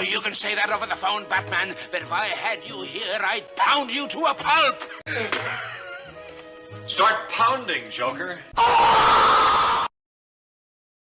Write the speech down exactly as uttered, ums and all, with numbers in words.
you can say that over the phone, Batman, but if I had you here, I'd pound you to a pulp. Start pounding, Joker. Oh!